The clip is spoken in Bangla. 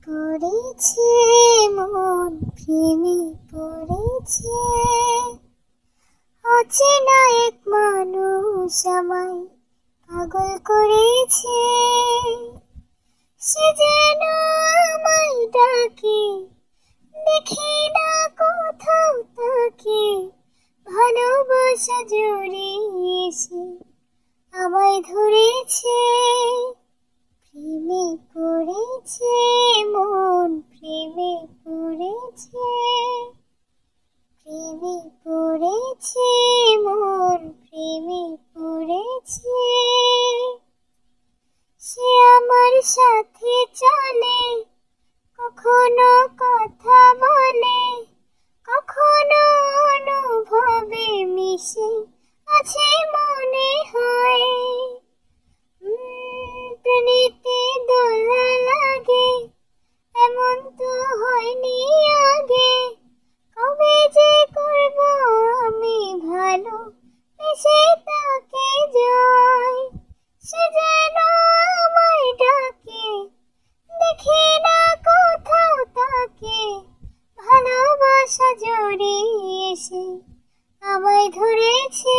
পড়েছে মন, প্রেমে পড়েছে। অচেনা এক মানুষ আমায় পাগল করেছে। সে যেন আমায় ডাকে, দেখি না কোথাও তাকে। ভালোবাসা জড়িয়েছে, আমায় ধরেছে। প্রেমে পড়েছে মন, প্রেমে পড়েছে। প্রেমে পড়েছে মন, প্রেমে পড়েছে। সে আমার সাথে চলে, কখনো কথা বলে, কখনো অনুভবে মিশে আছে মনে হয়। প্রেমেতে দোলা লাগে, এমন তো হয়নি আগে। কবে যে করব আমি ভালো বেশে তাকে জয়। সে যেন আমায় ডাকে, দেখি না কোথাও তাকে। ভালোবাসা জড়িয়েছে, আমায় ধরেছে।